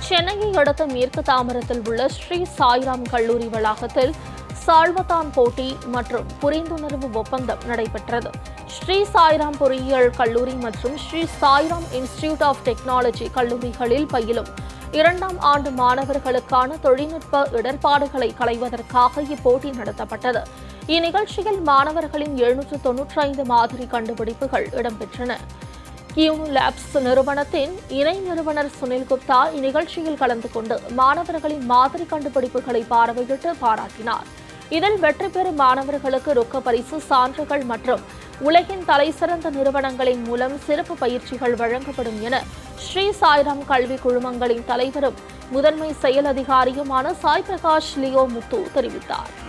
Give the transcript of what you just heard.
சென்னையை அடுத்த மேற்கு தாம்பரத்தில் உள்ள ஸ்ரீ சாய்ராம் கல்லூரி வளாகத்தில் சால்வத்தான் போட்டி மற்றும் புரிந்துணர்வு ஒப்பந்தம் நடைபெற்றது. ஸ்ரீ சாய்ராம் பொறியியல் கல்லூரி மற்றும் Sri Sairam institute of technology கல்லூரிகளில் பயிலும் 2ஆம் ஆண்டு மாணவர்களுக்கான தொழில்நுட்ப இடர்பாடுகளை களைவதற்காக இப்போட்டி நடத்தப்பட்டது. இந்நிகழ்ச்சியில் மாணவர்களின் 795 மாதிரி கண்டுபிடிப்புகள் இடம்பெற்றன. யூன் லேப்ஸ் நிறுவனத்தின் இணை நிறுவனர் சுனில் குப்தா இந்நிகழ்ச்சியில் கலந்து கொண்டு மாணவர்களின் மாதிரி கண்டுபிடிப்புகளை பார்வையிட்டு பாராட்டினார். இதில் வெற்றி பெறும் மாணவர்களுக்கு ரொக்க பரிசு, சான்றுகள் மற்றும் உலகின் தலைசிறந்த நிறுவனங்களின் மூலம் சிறப்பு பயிற்சிகள் வழங்கப்படும் என ஸ்ரீ சாய்ராம் கல்வி குழுமங்களின் தலைவரும் முதன்மை செயல் அதிகாரியுமான சாய் பிரகாஷ் லியோ முத்து தெரிவித்தார்.